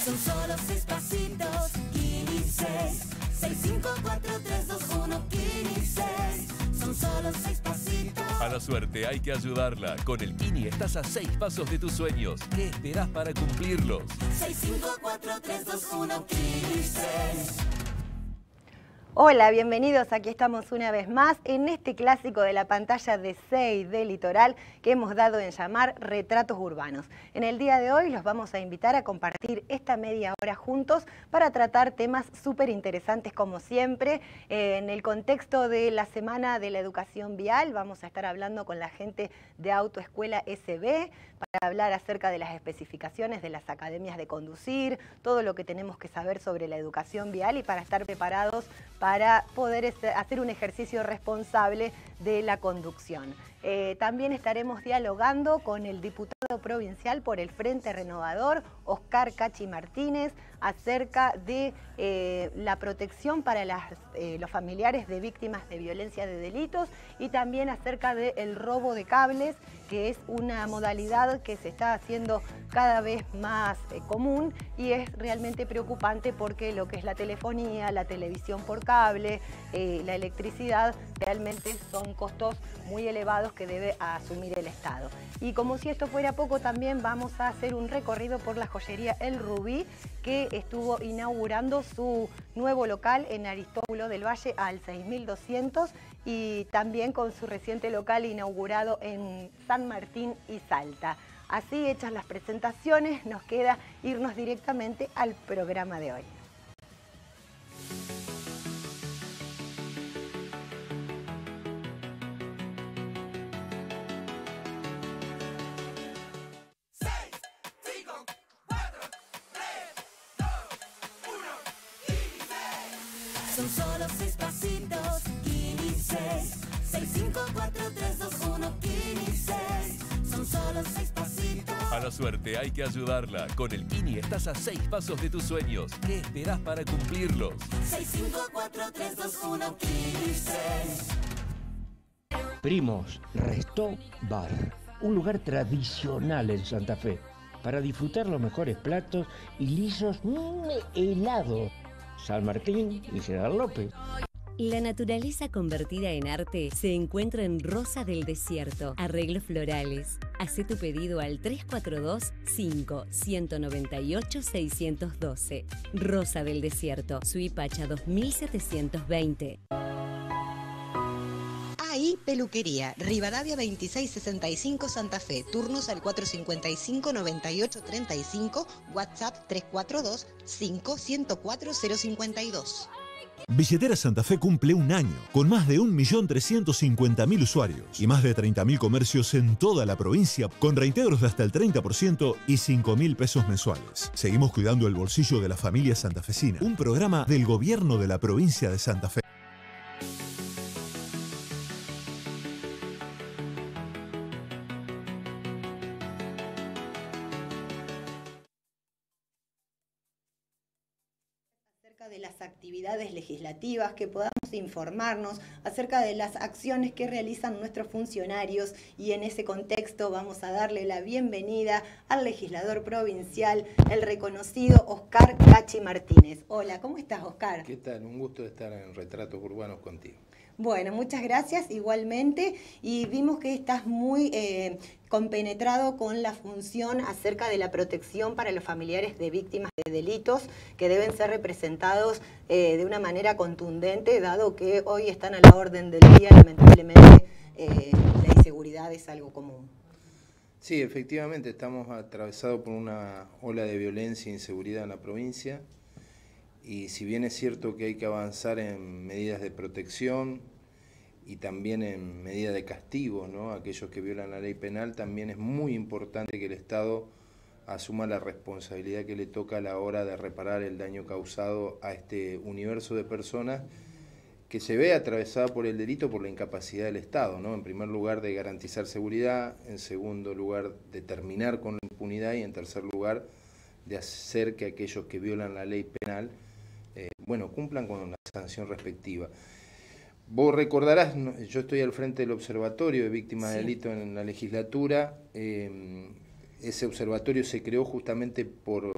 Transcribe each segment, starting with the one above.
Son solo 6 pasitos, Kini 6. 654-321, Kini 6. Son solo 6 pasitos. A la suerte hay que ayudarla. Con el Kini estás a 6 pasos de tus sueños. ¿Qué esperás para cumplirlos? 654-321, Kini 6. Hola, bienvenidos. Aquí estamos una vez más en este clásico de la pantalla de 6 de Litoral que hemos dado en llamar Retratos Urbanos. En el día de hoy los vamos a invitar a compartir esta media hora juntos para tratar temas súper interesantes como siempre. En el contexto de la Semana de la Educación Vial vamos a estar hablando con la gente de Autoescuela SB para hablar acerca de las especificaciones de las academias de conducir, todo lo que tenemos que saber sobre la educación vial y para estar preparados para poder hacer un ejercicio responsable de la conducción. También estaremos dialogando con el diputado provincial por el Frente Renovador, Oscar Cachi Martínez, acerca de la protección para los familiares de víctimas de violencia de delitos y también acerca del robo de cables, que es una modalidad que se está haciendo cada vez más común y es realmente preocupante porque lo que es la telefonía, la televisión por cable, la electricidad, realmente son costos muy elevados que debe asumir el Estado. Y como si esto fuera poco, también vamos a hacer un recorrido por la joyería El Rubí, que estuvo inaugurando su nuevo local en Aristóbulo del Valle al 6200 y también con su reciente local inaugurado en San Martín y Salta. Así hechas las presentaciones, nos queda irnos directamente al programa de hoy. Son solo 6 pasitos, Kini 6. 654-321, Kini 6. Son solo 6 pasitos. A la suerte hay que ayudarla. Con el Kini estás a 6 pasos de tus sueños. ¿Qué esperás para cumplirlos? 654-321, Kini 6. Primos Resto Bar, un lugar tradicional en Santa Fe para disfrutar los mejores platos y lisos helados. San Martín y General López. La naturaleza convertida en arte se encuentra en Rosa del Desierto. Arreglos florales. Hacé tu pedido al 342-5-198-612. Rosa del Desierto, Suipacha 2720. AI Peluquería, Rivadavia 2665 Santa Fe, turnos al 455-9835, WhatsApp 342-5-104-052. Billetera Santa Fe cumple un año, con más de 1.350.000 usuarios y más de 30.000 comercios en toda la provincia, con reintegros de hasta el 30% y 5.000 pesos mensuales. Seguimos cuidando el bolsillo de la familia santafesina, un programa del gobierno de la provincia de Santa Fe. De las actividades legislativas, que podamos informarnos acerca de las acciones que realizan nuestros funcionarios y en ese contexto vamos a darle la bienvenida al legislador provincial, el reconocido Oscar Cachi Martínez. Hola, ¿cómo estás, Oscar? ¿Qué tal? Un gusto de estar en Retratos Urbanos contigo. Bueno, muchas gracias igualmente y vimos que estás muy compenetrado con la función acerca de la protección para los familiares de víctimas de delitos que deben ser representados de una manera contundente, dado que hoy están a la orden del día, lamentablemente la inseguridad es algo común. Sí, efectivamente estamos atravesados por una ola de violencia e inseguridad en la provincia y si bien es cierto que hay que avanzar en medidas de protección y también en medidas de castigo, ¿no? Aquellos que violan la ley penal, también es muy importante que el Estado asuma la responsabilidad que le toca a la hora de reparar el daño causado a este universo de personas que se ve atravesada por el delito por la incapacidad del Estado, ¿no? En primer lugar de garantizar seguridad, en segundo lugar de terminar con la impunidad y en tercer lugar de hacer que aquellos que violan la ley penal cumplan con la sanción respectiva. Vos recordarás, yo estoy al frente del Observatorio de Víctimas de Delito en la legislatura. Ese observatorio se creó justamente por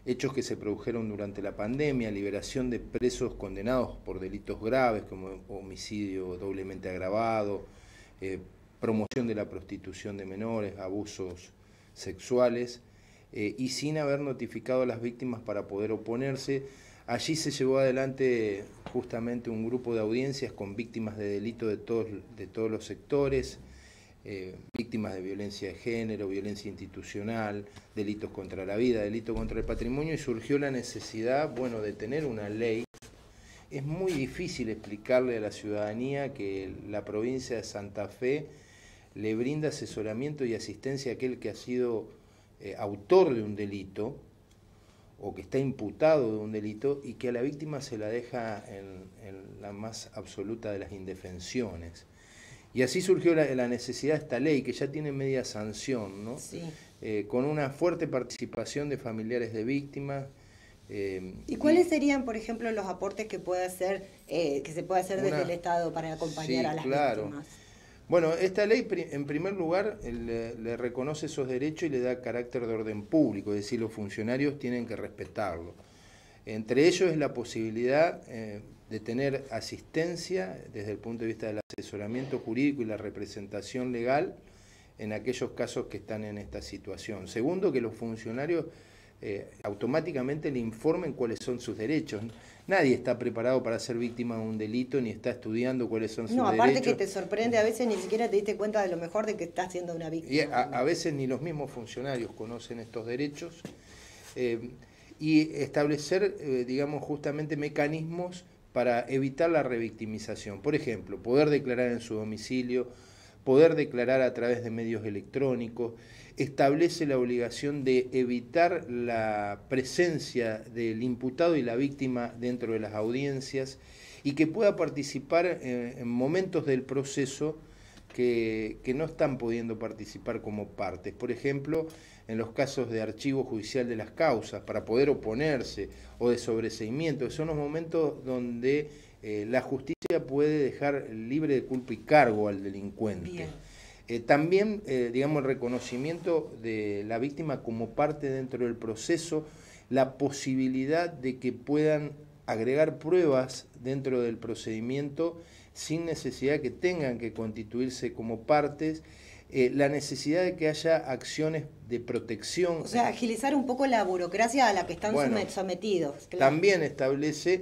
hechos que se produjeron durante la pandemia, liberación de presos condenados por delitos graves como homicidio doblemente agravado, promoción de la prostitución de menores, abusos sexuales, y sin haber notificado a las víctimas para poder oponerse. Allí se llevó adelante justamente un grupo de audiencias con víctimas de delitos de todos los sectores, víctimas de violencia de género, violencia institucional, delitos contra la vida, delitos contra el patrimonio, y surgió la necesidad, bueno, de tener una ley. Es muy difícil explicarle a la ciudadanía que la provincia de Santa Fe le brinda asesoramiento y asistencia a aquel que ha sido autor de un delito o que está imputado de un delito, y que a la víctima se la deja en la más absoluta de las indefensiones. Y así surgió la necesidad de esta ley, que ya tiene media sanción, ¿no? Sí. Con una fuerte participación de familiares de víctimas. ¿Y cuáles serían, por ejemplo, los aportes que puede hacer, que se puede hacer desde el Estado para acompañar a las víctimas? Bueno, esta ley, en primer lugar, le reconoce esos derechos y le da carácter de orden público, es decir, los funcionarios tienen que respetarlo. Entre ellos es la posibilidad de tener asistencia desde el punto de vista del asesoramiento jurídico y la representación legal en aquellos casos que están en esta situación. Segundo, que los funcionarios automáticamente le informen cuáles son sus derechos. Nadie está preparado para ser víctima de un delito, ni está estudiando cuáles son sus derechos. No, aparte que te sorprende, a veces ni siquiera te diste cuenta de lo mejor de que estás siendo una víctima. Y a veces ni los mismos funcionarios conocen estos derechos. Y establecer, digamos, justamente mecanismos para evitar la revictimización. Por ejemplo, poder declarar en su domicilio, poder declarar a través de medios electrónicos, establece la obligación de evitar la presencia del imputado y la víctima dentro de las audiencias, y que pueda participar en momentos del proceso que no están pudiendo participar como partes. Por ejemplo, en los casos de archivo judicial de las causas, para poder oponerse, o de sobreseimiento, son los momentos donde la justicia puede dejar libre de culpa y cargo al delincuente. También, digamos, el reconocimiento de la víctima como parte dentro del proceso, la posibilidad de que puedan agregar pruebas dentro del procedimiento sin necesidad que tengan que constituirse como partes, la necesidad de que haya acciones de protección. O sea, agilizar un poco la burocracia a la que están sometidos. Claro. También establece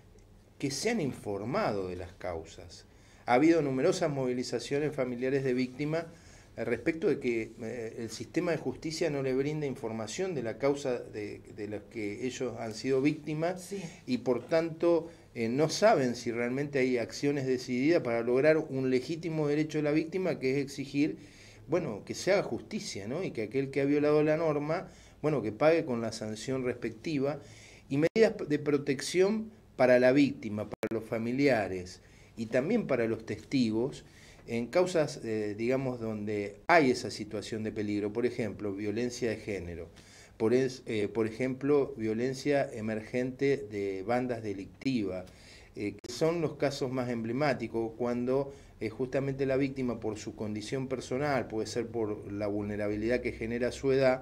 que se han informado de las causas. Ha habido numerosas movilizaciones familiares de víctimas respecto de que el sistema de justicia no le brinda información de la causa de las que ellos han sido víctimas, sí, y por tanto no saben si realmente hay acciones decididas para lograr un legítimo derecho de la víctima, que es exigir, bueno, que se haga justicia, ¿no? Y que aquel que ha violado la norma, bueno, que pague con la sanción respectiva, y medidas de protección para la víctima, para los familiares y también para los testigos en causas, digamos, donde hay esa situación de peligro. Por ejemplo, violencia de género, por ejemplo, violencia emergente de bandas delictivas, que son los casos más emblemáticos, cuando justamente la víctima, por su condición personal, puede ser por la vulnerabilidad que genera su edad,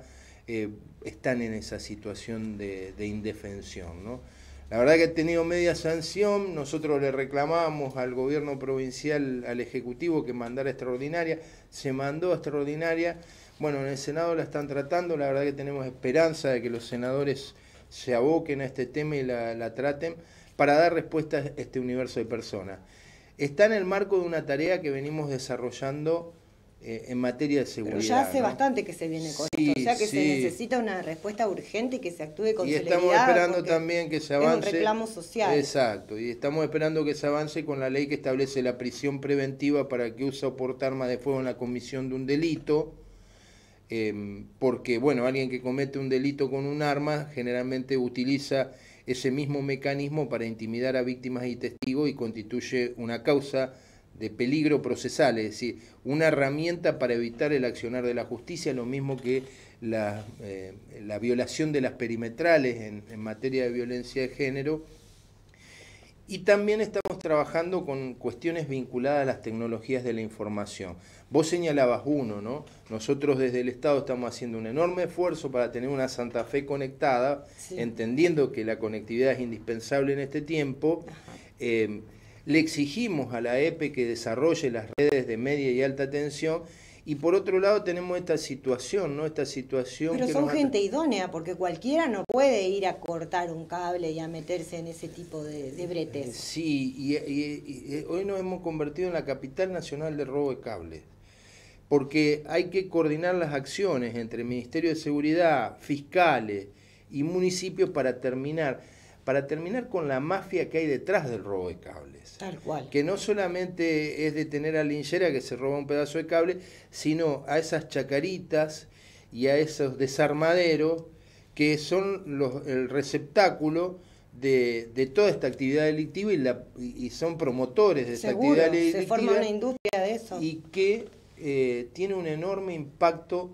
están en esa situación de indefensión, ¿no? La verdad que ha tenido media sanción. Nosotros le reclamamos al gobierno provincial, al Ejecutivo, que mandara extraordinaria. Se mandó extraordinaria. Bueno, en el Senado la están tratando. La verdad que tenemos esperanza de que los senadores se aboquen a este tema y la traten para dar respuesta a este universo de personas. Está en el marco de una tarea que venimos desarrollando en materia de seguridad. Pero ya hace, ¿no?, bastante que se viene con esto, o sea que se necesita una respuesta urgente y que se actúe con celeridad. Y estamos esperando también que se avance. Es un reclamo social. Exacto, y estamos esperando que se avance con la ley que establece la prisión preventiva para el que usa o porta arma de fuego en la comisión de un delito, porque, bueno, alguien que comete un delito con un arma generalmente utiliza ese mismo mecanismo para intimidar a víctimas y testigos y constituye una causa de peligro procesal, es decir, una herramienta para evitar el accionar de la justicia, lo mismo que la violación de las perimetrales en materia de violencia de género. Y también estamos trabajando con cuestiones vinculadas a las tecnologías de la información. Vos señalabas uno, ¿no? Nosotros desde el Estado estamos haciendo un enorme esfuerzo para tener una Santa Fe conectada, sí, entendiendo que la conectividad es indispensable en este tiempo. Le exigimos a la EPE que desarrolle las redes de media y alta tensión. Y por otro lado tenemos esta situación, ¿no? Esta situación. Pero son gente idónea, porque cualquiera no puede ir a cortar un cable y a meterse en ese tipo de bretes. Sí, y hoy nos hemos convertido en la capital nacional de robo de cables, porque hay que coordinar las acciones entre el Ministerio de Seguridad, fiscales y municipios para terminar con la mafia que hay detrás del robo de cables. Tal cual. Que no solamente es detener a linchera que se roba un pedazo de cable, sino a esas chacaritas y a esos desarmaderos que son el receptáculo de toda esta actividad delictiva y son promotores de esta actividad delictiva. Se forma una industria de eso. Y que tiene un enorme impacto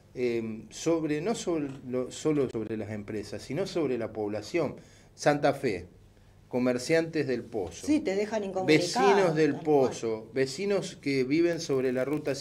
no solo sobre las empresas, sino sobre la población. Santa Fe, comerciantes del Pozo, sí, te dejan incomunicado, vecinos del Pozo, vecinos que viven sobre la ruta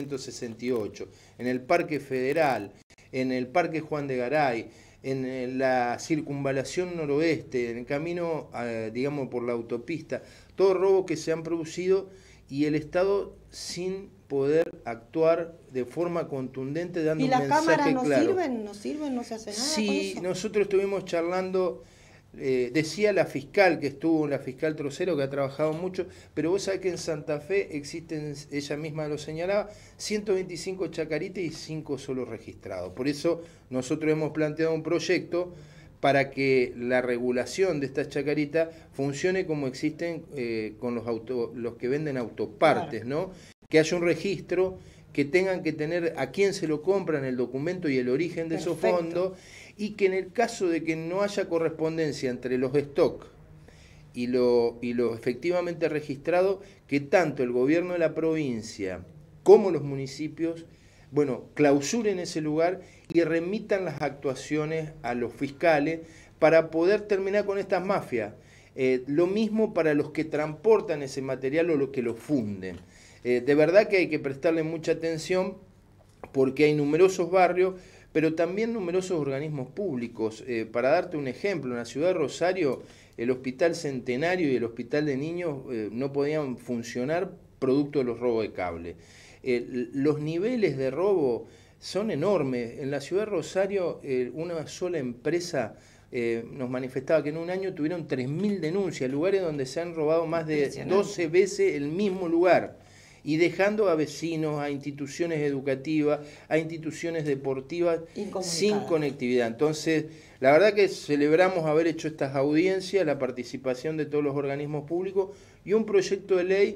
168, en el Parque Federal, en el Parque Juan de Garay, en la circunvalación noroeste, en el camino, digamos, por la autopista, todos robos que se han producido y el Estado sin poder actuar de forma contundente, dando un mensaje claro. ¿Y las cámaras no sirven, no se hace nada sí, con eso? Nosotros estuvimos charlando. Decía la fiscal la fiscal Trocero, que ha trabajado mucho, pero vos sabés que en Santa Fe existen, ella misma lo señalaba, 125 chacaritas y 5 solo registrados. Por eso nosotros hemos planteado un proyecto para que la regulación de estas chacaritas funcione como existen con los que venden autopartes, claro, ¿no? Que haya un registro, que tengan que tener a quién se lo compran, el documento y el origen de esos fondos, y que en el caso de que no haya correspondencia entre los stock y lo efectivamente registrado, que tanto el gobierno de la provincia como los municipios, clausuren ese lugar y remitan las actuaciones a los fiscales para poder terminar con estas mafias. Lo mismo para los que transportan ese material o los que lo funden. De verdad que hay que prestarle mucha atención porque hay numerosos barrios, pero también numerosos organismos públicos. Para darte un ejemplo, en la ciudad de Rosario, el Hospital Centenario y el Hospital de Niños no podían funcionar producto de los robos de cable. Los niveles de robo son enormes. En la ciudad de Rosario, una sola empresa nos manifestaba que en un año tuvieron 3.000 denuncias, lugares donde se han robado más de 12 veces el mismo lugar, y dejando a vecinos, a instituciones educativas, a instituciones deportivas sin conectividad. Entonces, la verdad que celebramos haber hecho estas audiencias, la participación de todos los organismos públicos y un proyecto de ley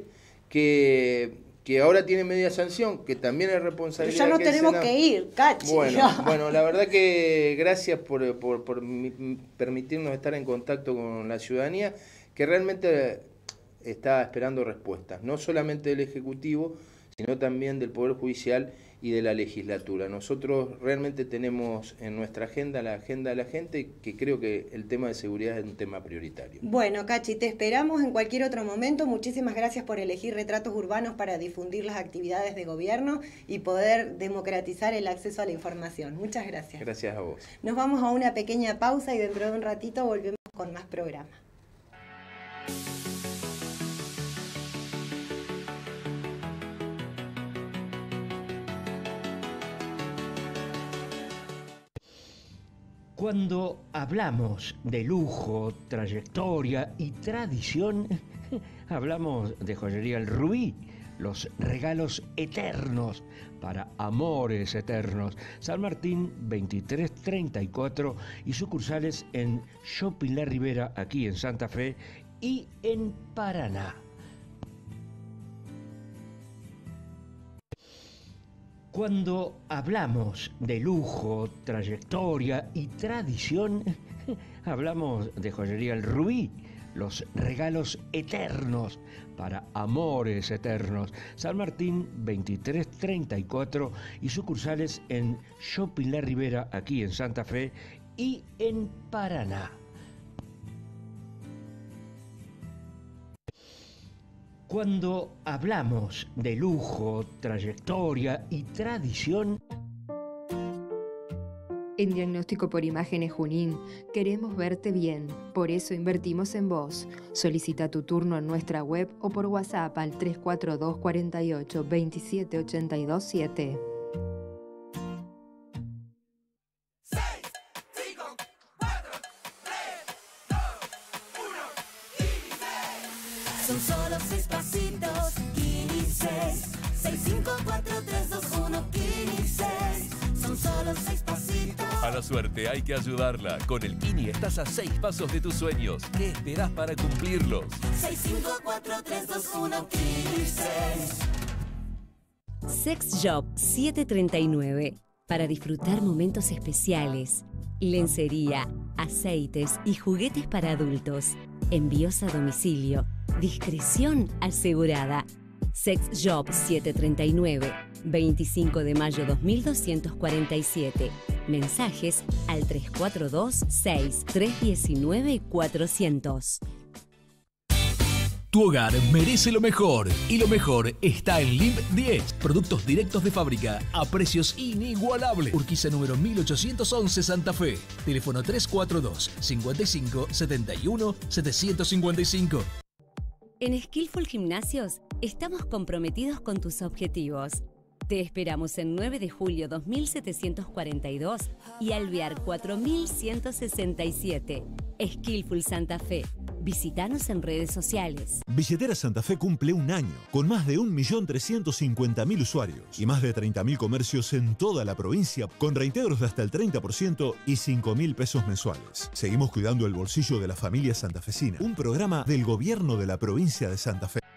que ahora tiene media sanción, que también es responsabilidad. Pero ya no tenemos que ir, Cachi. Bueno, la verdad que gracias por permitirnos estar en contacto con la ciudadanía, que realmente está esperando respuestas, no solamente del Ejecutivo, sino también del Poder Judicial y de la legislatura. Nosotros realmente tenemos en nuestra agenda la agenda de la gente, que creo que el tema de seguridad es un tema prioritario. Bueno, Cachi, te esperamos en cualquier otro momento. Muchísimas gracias por elegir Retratos Urbanos para difundir las actividades de gobierno y poder democratizar el acceso a la información. Muchas gracias. Gracias a vos. Nos vamos a una pequeña pausa y dentro de un ratito volvemos con más programa. Cuando hablamos de lujo, trayectoria y tradición, hablamos de Joyería El Rubí, los regalos eternos para amores eternos. San Martín 2334 y sucursales en Shopping La Ribera, aquí en Santa Fe y en Paraná. Cuando hablamos de lujo, trayectoria y tradición, hablamos de Joyería El Rubí, los regalos eternos para amores eternos. San Martín 2334 y sucursales en Shopping La Ribera, aquí en Santa Fe y en Paraná. Cuando hablamos de lujo, trayectoria y tradición, en Diagnóstico por Imágenes Junín queremos verte bien, por eso invertimos en vos. Solicita tu turno en nuestra web o por WhatsApp al 342 48 27 82 7. Son solo 6 pasitos, Kini 6. 6, 5, 4, 3, 2, 1, Kini 6. Son solo 6 pasitos. A la suerte hay que ayudarla. Con el Kini estás a 6 pasos de tus sueños. ¿Qué esperás para cumplirlos? 6, 5, 4, 3, 2, 1, Kini 6. Sex Shop 739. Para disfrutar momentos especiales. Lencería, aceites y juguetes para adultos. Envíos a domicilio. Discreción asegurada. Sex Shop 739, 25 de mayo 2247. Mensajes al 342-6319-400. Tu hogar merece lo mejor y lo mejor está en LIMP 10. Productos directos de fábrica a precios inigualables. Urquiza número 1811 Santa Fe. Teléfono 342 55 71 755. En Skillful Gimnasios estamos comprometidos con tus objetivos. Te esperamos en 9 de julio 2742 y Alvear 4167. Skillful Santa Fe. Visítanos en redes sociales. Billetera Santa Fe cumple un año, con más de 1.350.000 usuarios y más de 30.000 comercios en toda la provincia, con reintegros de hasta el 30% y 5.000 pesos mensuales. Seguimos cuidando el bolsillo de la familia santafesina. Un programa del gobierno de la provincia de Santa Fe.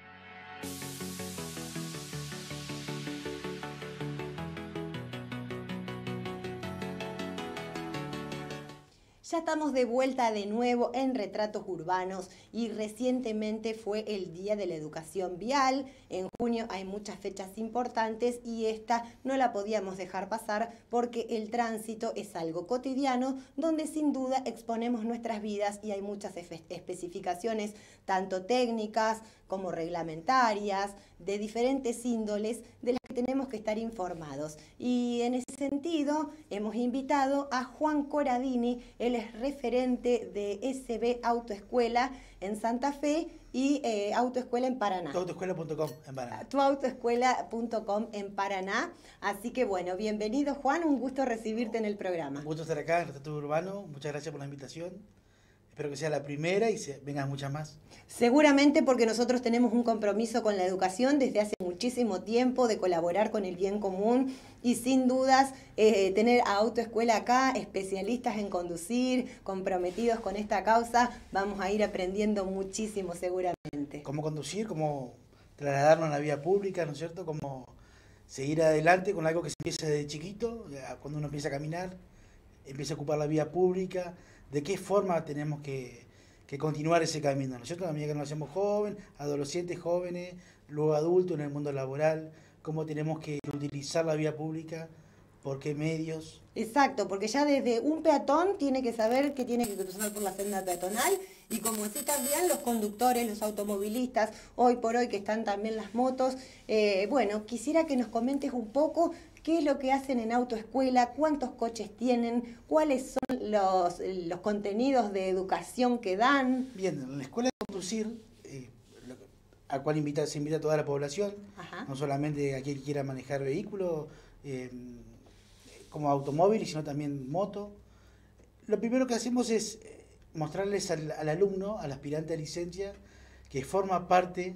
Ya estamos de vuelta de nuevo en Retratos Urbanos y recientemente fue el Día de la Educación Vial. En junio hay muchas fechas importantes y esta no la podíamos dejar pasar porque el tránsito es algo cotidiano donde sin duda exponemos nuestras vidas y hay muchas especificaciones tanto técnicas como reglamentarias, de diferentes índoles, de las que tenemos que estar informados. Y en ese sentido hemos invitado a Juan Coradini, él es referente de SB Autoescuela en Santa Fe y Autoescuela en Paraná. Tuautoescuela.com en Paraná. Tuautoescuela.com en Paraná. Así que bueno, bienvenido Juan, un gusto recibirte en el programa. Un gusto estar acá en Retratos Urbanos, muchas gracias por la invitación. Espero que sea la primera y vengan muchas más. Seguramente porque nosotros tenemos un compromiso con la educación desde hace muchísimo tiempo de colaborar con el bien común y sin dudas tener a Autoescuela acá, especialistas en conducir, comprometidos con esta causa, vamos a ir aprendiendo muchísimo seguramente. Cómo conducir, cómo trasladarnos a la vía pública, ¿no es cierto? Cómo seguir adelante con algo que se empieza desde chiquito, cuando uno empieza a caminar, empieza a ocupar la vía pública. ¿De qué forma tenemos que continuar ese camino? ¿No es cierto? A medida que nos hacemos adolescentes, jóvenes, luego adultos en el mundo laboral, cómo tenemos que utilizar la vía pública, por qué medios. Exacto, porque ya desde un peatón tiene que saber que tiene que cruzar por la senda peatonal y como así también los conductores, los automovilistas, hoy por hoy que están también las motos. Bueno, quisiera que nos comentes un poco qué es lo que hacen en Autoescuela, cuántos coches tienen, cuáles son los contenidos de educación que dan. Bien, en la escuela de conducir, a cual se invita a toda la población, no solamente a quien quiera manejar vehículos, como automóvil, sino también moto. Lo primero que hacemos es mostrarles al alumno, al aspirante a licencia, que forma parte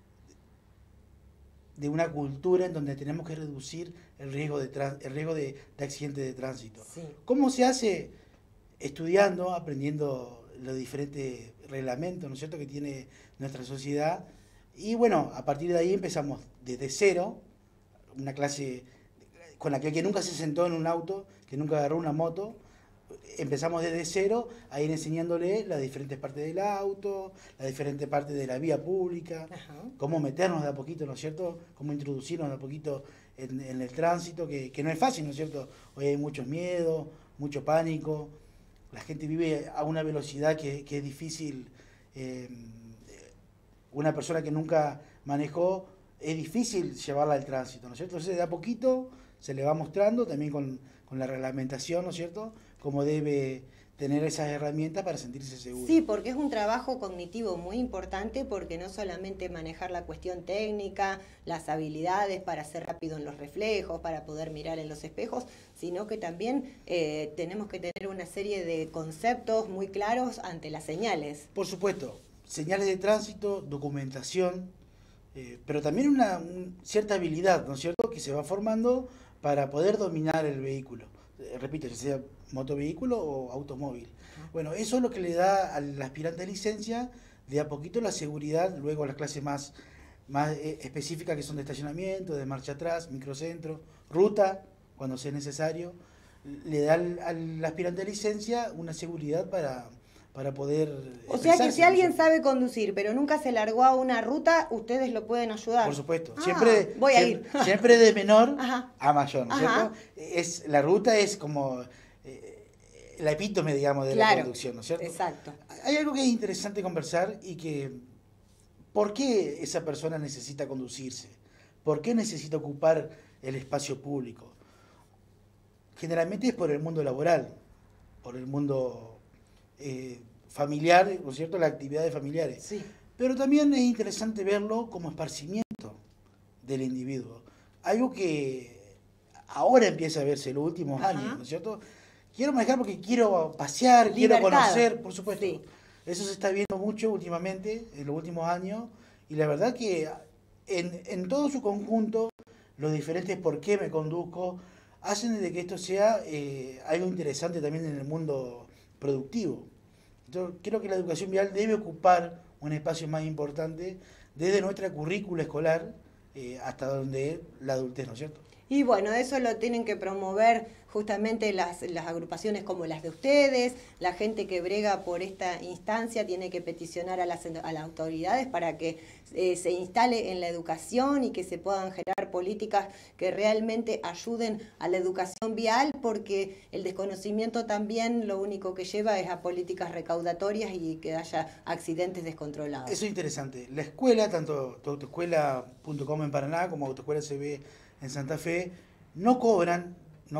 de una cultura en donde tenemos que reducir el riesgo de accidentes de tránsito. Sí. ¿Cómo se hace? Estudiando, aprendiendo los diferentes reglamentos, ¿no es cierto?, que tiene nuestra sociedad. Y bueno, a partir de ahí empezamos desde cero, una clase con aquel que nunca se sentó en un auto, que nunca agarró una moto. Empezamos desde cero a ir enseñándole las diferentes partes del auto, las diferentes partes de la vía pública, cómo meternos de a poquito, ¿no es cierto? Cómo introducirnos de a poquito en el tránsito, que no es fácil, ¿no es cierto? Hoy hay muchos miedos, mucho pánico, la gente vive a una velocidad que es difícil una persona que nunca manejó, es difícil llevarla al tránsito, ¿no es cierto? Entonces de a poquito se le va mostrando también con la reglamentación, ¿no es cierto?, cómo debe tener esas herramientas para sentirse seguro. Sí, porque es un trabajo cognitivo muy importante, porque no solamente manejar la cuestión técnica, las habilidades para ser rápido en los reflejos, para poder mirar en los espejos, sino que también tenemos que tener una serie de conceptos muy claros ante las señales. Por supuesto, señales de tránsito, documentación, pero también una cierta habilidad, ¿no es cierto?, que se va formando para poder dominar el vehículo. Repito, ya sea motovehículo o automóvil. Bueno, eso es lo que le da al aspirante de licencia de a poquito la seguridad, luego las clases más específicas que son de estacionamiento, de marcha atrás, microcentro, ruta, cuando sea necesario, le da al aspirante de licencia una seguridad para poder... O sea que si alguien sabe conducir, pero nunca se largó a una ruta, ustedes lo pueden ayudar. Por supuesto. Voy a ir. Siempre de menor Ajá. a mayor, ¿no es cierto? La ruta es como la epítome, digamos, de la conducción, ¿no es cierto? Exacto. Hay algo que es interesante conversar y que... ¿Por qué esa persona necesita conducirse? ¿Por qué necesita ocupar el espacio público? Generalmente es por el mundo laboral, por el mundo... familiar, ¿no es cierto?, las actividades familiares. Sí. Pero también es interesante verlo como esparcimiento del individuo. Algo que ahora empieza a verse en los últimos años, ¿no es cierto? Quiero manejar porque quiero pasear, quiero conocer, por supuesto. Sí. Eso se está viendo mucho últimamente, en los últimos años, y la verdad que en todo su conjunto, los diferentes por qué me conduzco, hacen de que esto sea algo interesante también en el mundo productivo. Yo creo que la educación vial debe ocupar un espacio más importante desde nuestra currícula escolar hasta donde la adultez, ¿no es cierto? Y bueno, eso lo tienen que promover justamente las agrupaciones como las de ustedes, la gente que brega por esta instancia tiene que peticionar a las autoridades para que se instale en la educación y que se puedan generar políticas que realmente ayuden a la educación vial, porque el desconocimiento también lo único que lleva es a políticas recaudatorias y que haya accidentes descontrolados. Eso es interesante. La escuela, tanto autoescuela.com en Paraná como Autoescuela CB en Santa Fe, no cobran,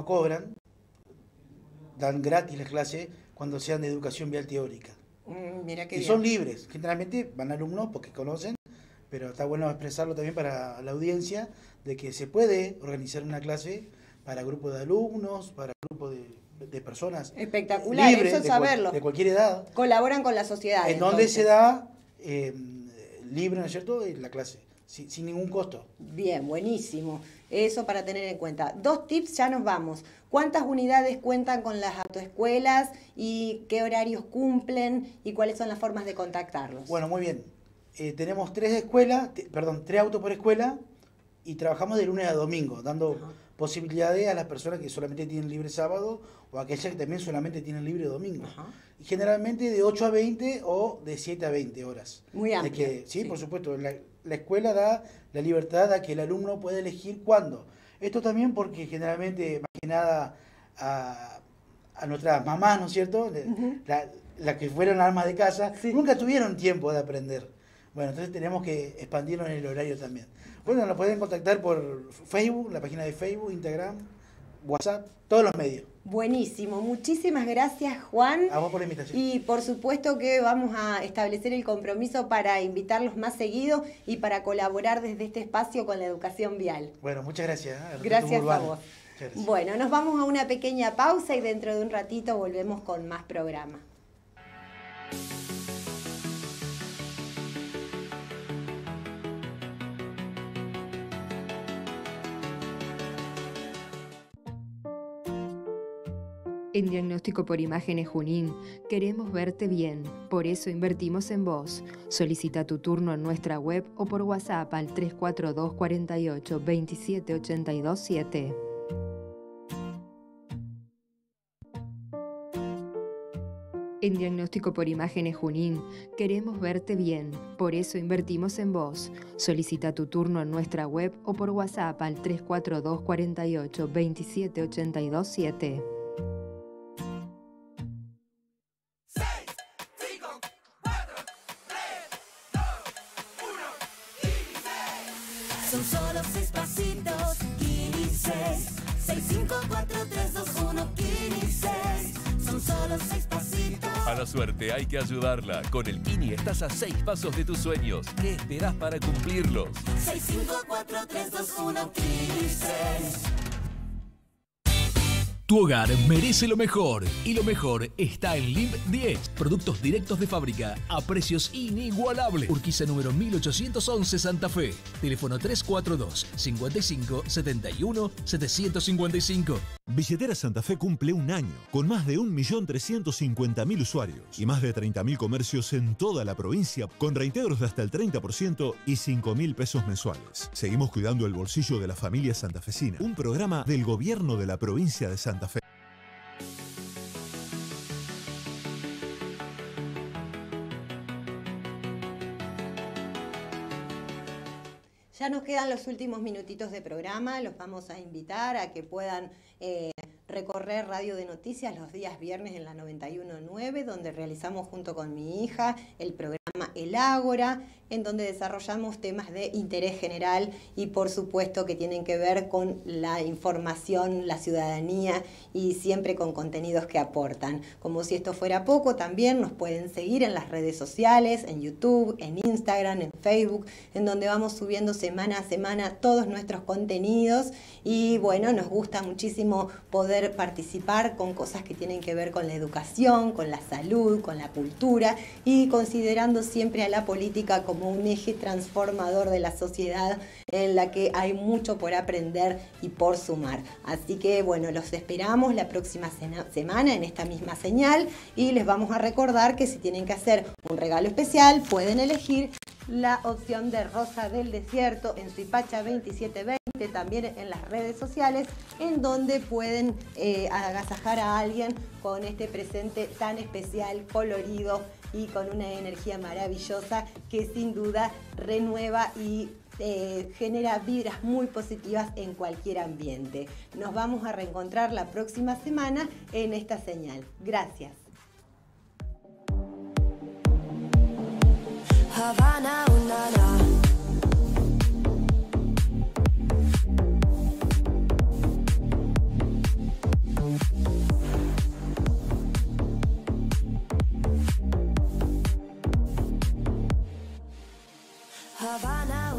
dan gratis las clases cuando sean de educación vial teórica. Mira qué y bien. Son libres, generalmente van alumnos porque conocen, pero está bueno expresarlo también para la audiencia, de que se puede organizar una clase para grupos de alumnos, para grupos de personas. Espectacular, libres, eso saberlo. De cualquier edad. Colaboran con la sociedad. En donde se da libre, ¿no es cierto?, la clase, sin ningún costo. Bien, buenísimo. Eso para tener en cuenta. 2 tips, ya nos vamos. ¿Cuántas unidades cuentan con las autoescuelas y qué horarios cumplen y cuáles son las formas de contactarlos? Bueno, muy bien. Tenemos 3 autos por escuela y trabajamos de lunes a domingo, dando posibilidades a las personas que solamente tienen libre sábado o aquellas que también solamente tienen libre domingo. Y generalmente de 8 a 20 o de 7 a 20 horas. Muy amplio. Sí, por supuesto. La escuela da la libertad a que el alumno pueda elegir cuándo. Esto también porque generalmente, más que nada, a nuestras mamás, ¿no es cierto?, las que fueron amas de casa, nunca tuvieron tiempo de aprender. Bueno, entonces tenemos que expandirnos en el horario también. Bueno, nos pueden contactar por Facebook, la página de Facebook, Instagram, WhatsApp, todos los medios. Buenísimo, muchísimas gracias, Juan. A vos por la invitación. Y por supuesto que vamos a establecer el compromiso para invitarlos más seguido y para colaborar desde este espacio con la educación vial. Bueno, muchas gracias. Gracias a vos. Bueno, nos vamos a una pequeña pausa y dentro de un ratito volvemos con más programa. En Diagnóstico por Imágenes Junín queremos verte bien, por eso invertimos en vos. Solicita tu turno en nuestra web o por WhatsApp al 342 48 27 82 7. En Diagnóstico por Imágenes Junín queremos verte bien, por eso invertimos en vos. Solicita tu turno en nuestra web o por WhatsApp al 342 48 27 82 7. Son solo 6 pasitos, Kini 6. 654-321, Kini 6. Son solo 6 pasitos. A la suerte hay que ayudarla. Con el Kini estás a 6 pasos de tus sueños. ¿Qué esperás para cumplirlos? 654-321, Kini 6. Tu hogar merece lo mejor y lo mejor está en LIMP 10. Productos directos de fábrica a precios inigualables. Urquiza número 1811 Santa Fe. Teléfono 342 55 71 755. Billetera Santa Fe cumple un año, con más de 1.350.000 usuarios y más de 30.000 comercios en toda la provincia, con reintegros de hasta el 30% y 5.000 pesos mensuales. Seguimos cuidando el bolsillo de la familia santafesina. Un programa del gobierno de la provincia de Santa Fe. Ya nos quedan los últimos minutitos de programa, los vamos a invitar a que puedan recorrer Radio de Noticias los días viernes en la 91.9, donde realizamos junto con mi hija el programa El Ágora, en donde desarrollamos temas de interés general y por supuesto que tienen que ver con la información, la ciudadanía y siempre con contenidos que aportan. Como si esto fuera poco, también nos pueden seguir en las redes sociales, en YouTube, en Instagram, en Facebook, en donde vamos subiendo semana a semana todos nuestros contenidos y bueno, nos gusta muchísimo poder participar con cosas que tienen que ver con la educación, con la salud, con la cultura y considerando siempre a la política como un eje transformador de la sociedad en la que hay mucho por aprender y por sumar. Así que bueno, los esperamos la próxima semana en esta misma señal y les vamos a recordar que si tienen que hacer un regalo especial pueden elegir la opción de Rosa del Desierto en Suipacha 2720, también en las redes sociales, en donde pueden agasajar a alguien con este presente tan especial, colorido y con una energía maravillosa que sin duda renueva y genera vibras muy positivas en cualquier ambiente. Nos vamos a reencontrar la próxima semana en esta señal. Gracias. Havana, unana. Havana,